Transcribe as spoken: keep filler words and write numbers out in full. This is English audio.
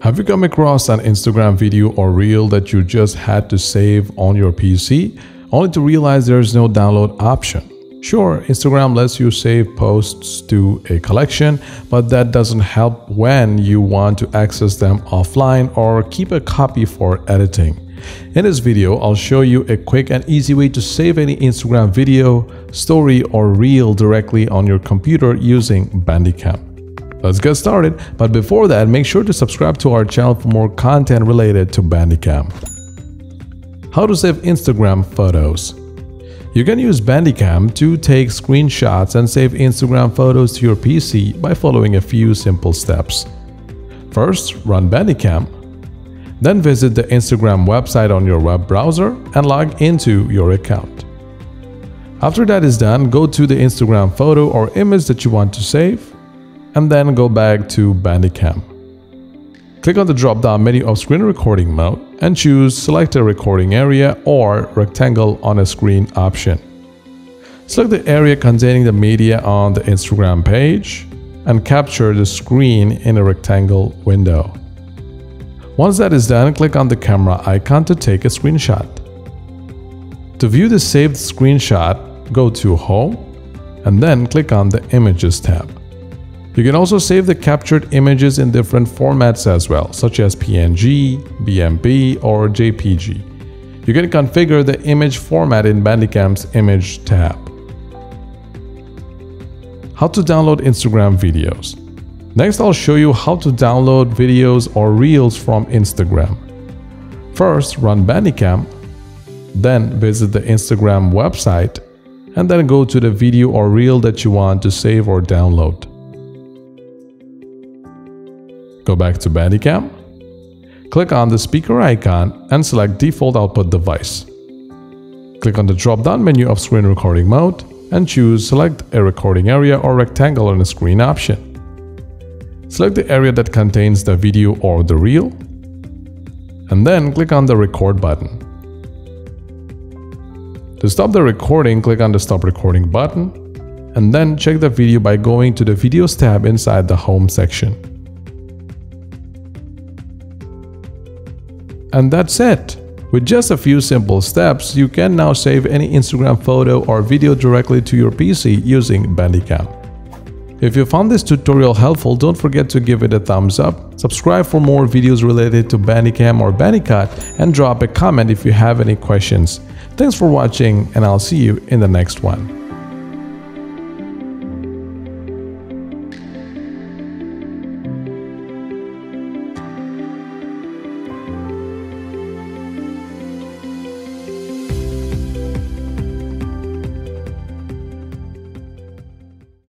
Have you come across an Instagram video or reel that you just had to save on your P C, only to realize there's no download option? Sure, Instagram lets you save posts to a collection, but that doesn't help when you want to access them offline or keep a copy for editing. In this video, I'll show you a quick and easy way to save any Instagram video, story, or reel directly on your computer using Bandicam. Let's get started, but before that, make sure to subscribe to our channel for more content related to Bandicam. How to save Instagram photos. You can use Bandicam to take screenshots and save Instagram photos to your P C by following a few simple steps. First, run Bandicam. Then visit the Instagram website on your web browser and log into your account. After that is done, go to the Instagram photo or image that you want to save, and then go back to Bandicam. Click on the drop-down menu of screen recording mode and choose select a recording area or rectangle on a screen option. Select the area containing the media on the Instagram page and capture the screen in a rectangle window. Once that is done, click on the camera icon to take a screenshot. To view the saved screenshot, go to Home and then click on the Images tab. You can also save the captured images in different formats as well, such as P N G, B M P, or J P G. You can configure the image format in Bandicam's Image tab. How to download Instagram videos. Next, I'll show you how to download videos or reels from Instagram. First, run Bandicam, then visit the Instagram website, and then go to the video or reel that you want to save or download. Go back to Bandicam, click on the speaker icon and select Default Output Device. Click on the drop-down menu of Screen Recording Mode and choose Select a Recording Area or Rectangle on the screen option. Select the area that contains the video or the reel, and then click on the Record button. To stop the recording, click on the Stop Recording button, and then check the video by going to the Videos tab inside the Home section. And that's it! With just a few simple steps, you can now save any Instagram photo or video directly to your P C using Bandicam. If you found this tutorial helpful, don't forget to give it a thumbs up, subscribe for more videos related to Bandicam or Bandicut, and drop a comment if you have any questions. Thanks for watching, and I'll see you in the next one.